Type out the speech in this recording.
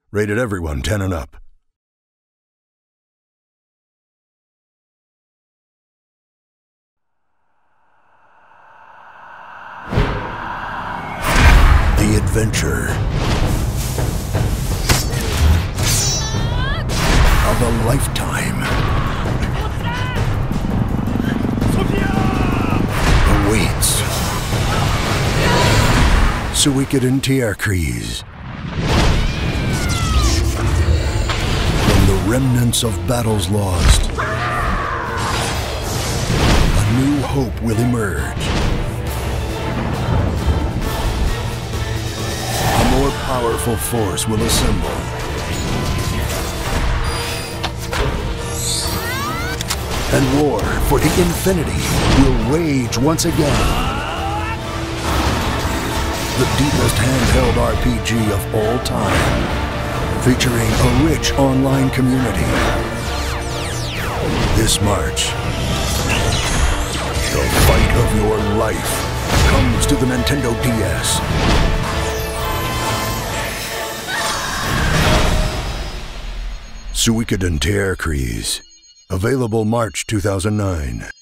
Rated everyone 10 and up. The adventure of a lifetime awaits suikoteirk. From the remnants of battles lost, a new hope will emerge. A more powerful force will assemble. And war for the infinity will rage once again. The deepest handheld RPG of all time, featuring a rich online community. This March, the fight of your life comes to the Nintendo DS. Suikoteirk. Available March 2009.